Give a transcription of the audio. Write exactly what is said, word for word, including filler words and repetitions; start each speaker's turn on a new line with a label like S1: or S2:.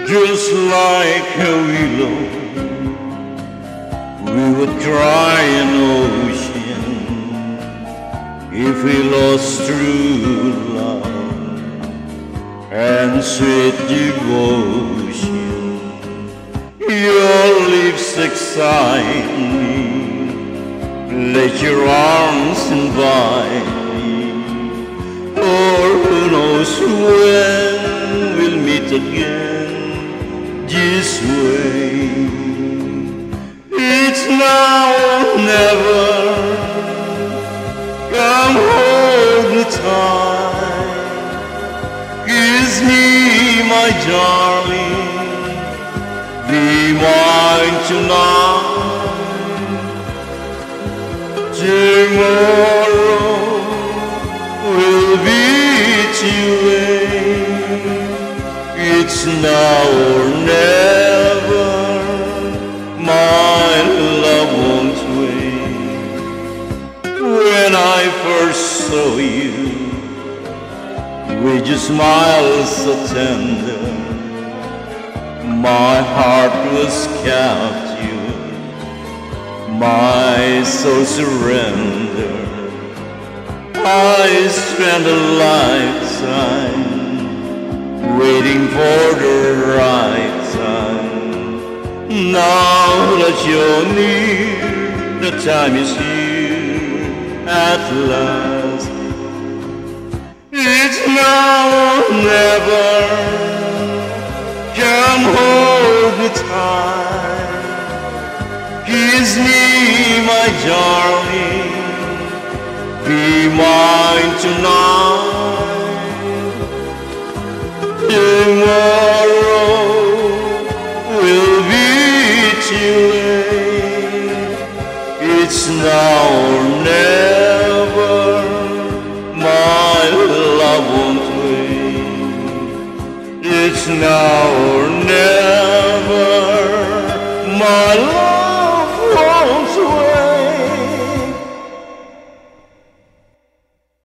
S1: Just like a willow, we would cry an ocean if we lost true love and sweet devotion. Your lips excite me, let your arms invite me. Or who knows when we'll meet again this way. It's now or never. Come hold me tight, kiss me, my darling, be mine tonight. Tomorrow will be too late. It's now or never. My love won't wait. When I first saw you, with your smile so tender, my heart was captured, my soul surrendered. I spent a lifetime waiting for the right time. Now that you're near, the time is here at last. It's now or never. Come hold me tight, kiss me, my darling, be mine tonight. Tomorrow will be too late. It's now or never. My love won't wait. It's now or never. My love